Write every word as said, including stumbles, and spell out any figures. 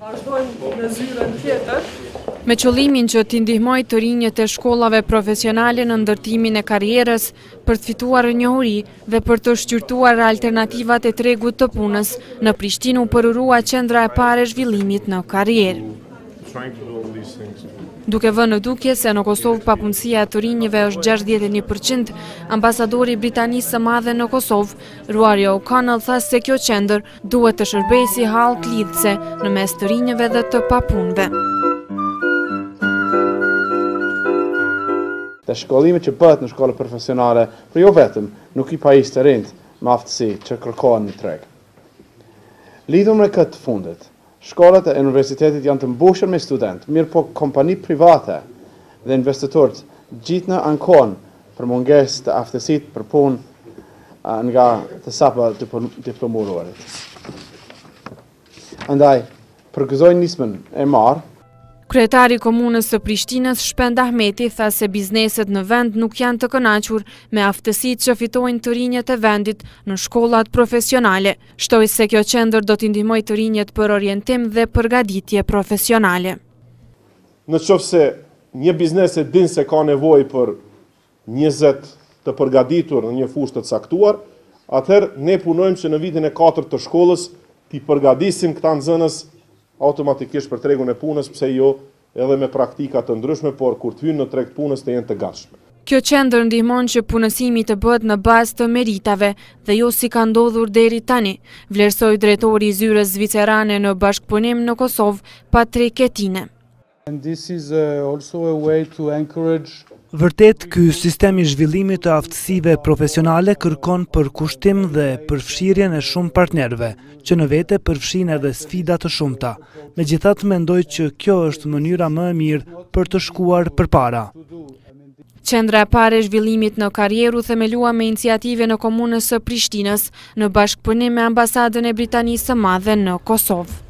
Vazhdojmë në zyrën tjetër. Me qëllimin që t'i ndihmoj të rinjët e shkollave profesionale në ndërtimin e karrierës, për të fituar njohuri dhe për të shqyrtuar alternativat e tregut të punës, në Prishtinë u përurua qendra e parë e zhvillimit në karrierë. Duke vënë në dukje se në Kosovë papunësia e të rinjëve është gjashtëdhjetë e një përqind, ambasadori Britanisë së Madhe në Kosovë, Ruario O'Connell, tha se kjo qendër duhet të shërbejë si hallë lidhëse në mes të rinjëve dhe të papunëve. Dhe shkollimet që bëhet në shkolla profesionale, por jo vetëm, nuk i pajisë të rinjt me aftësi që kërkohen në treg. Lidhur me këtë fundit, shkollat e universitetit janë të mbushur me studentë, mirë po kompani private dhe investitorët gjithë në ankon për mungesë të aftësitë për punë nga të sapa diplomuarit. Andaj, përgëzoj nismën e marë. Kryetari i Komunës së Prishtinës, Shpend Ahmeti, tha se bizneset në vend nuk janë të kënaqur me aftësitë që fitojnë të rinjët e vendit në shkollat profesionale. Shtoi se kjo qendër do t'i ndihmojë të rinjët për orientim dhe përgatitje profesionale. Në qoftë se një biznes e din se ka nevojë për njëzet të përgatitur në një fushë të caktuar, atëherë ne punojmë që në vitin e katërt të shkollës t'i përgatisim këta nxënës automatikisht për tregun e punës, pse jo edhe me praktika të ndryshme, por kur të hynë në treg të punës të jenë të gatshme. Kjo qendër ndihmon që punësimi të bëhet në bazë të meritave dhe jo si ka ndodhur deri tani, vlerësoi drejtori i zyrës zvicerane në bashkëpunim në Kosovë, Patrik Etine. And this is also a way to encourage. Vërtet, ky sistemi i zhvillimit të aftësive profesionale kërkon përkushtim dhe përfshirjen e shumë partnerëve, që në vete përfshin edhe sfida të shumta. Megjithatë, mendoj që kjo është mënyra më e mirë për të shkuar përpara. Qendra e parë e zhvillimit në karrierë u themelua me iniciative në Komunës së Prishtinës në bashkëpunim me ambasadën e Britanisë së Madhe në Kosovë.